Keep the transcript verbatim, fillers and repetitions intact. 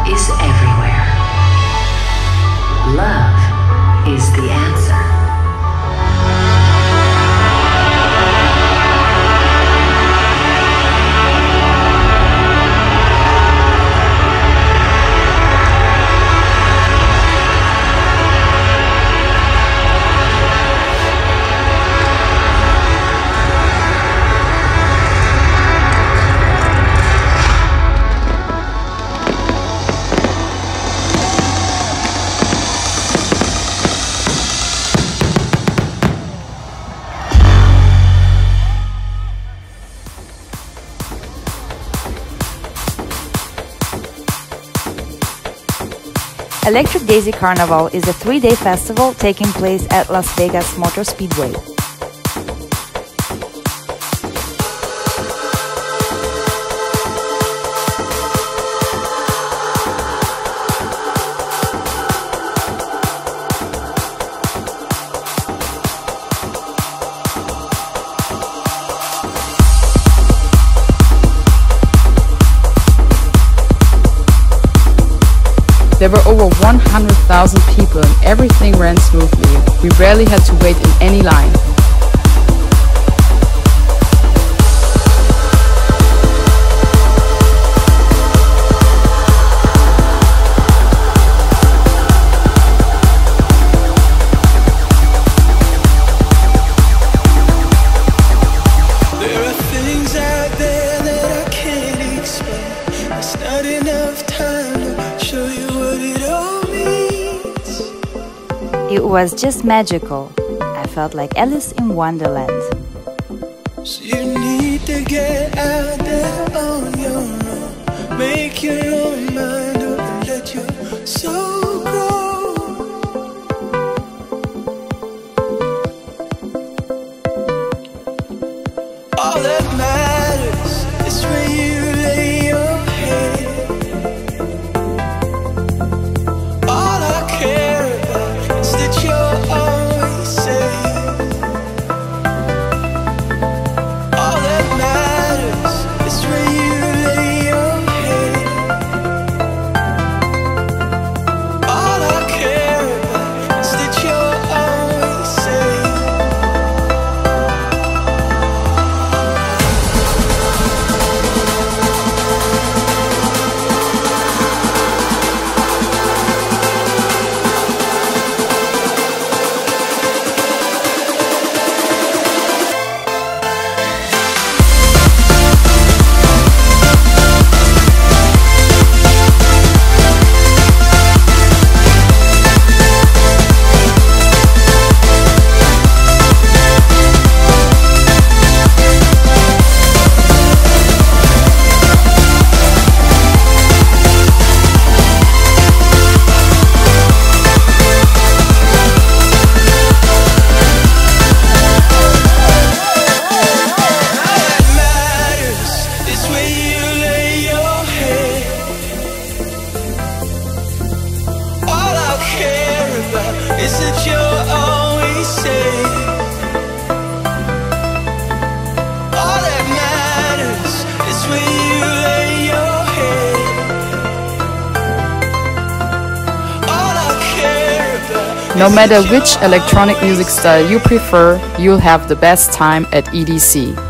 is everywhere. Love is the answer. Electric Daisy Carnival is a three-day festival taking place at Las Vegas Motor Speedway. There were over one hundred thousand people and everything ran smoothly. We rarely had to wait in any line. There are things out there that I can't explain. There's not enough time to show you what it all means. It was just magical. I felt like Alice in Wonderland. So you need to get out there on your own. Make your own mind up and let your soul grow. All that matters is where you lay your head. All I care about is that you're always safe. All that matters is where you lay your head. All I care about is that you're always safe. Is that you're always safe. All that matters is where you lay your head. All I care about. No matter which electronic music style you prefer, you'll have the best time at E D C.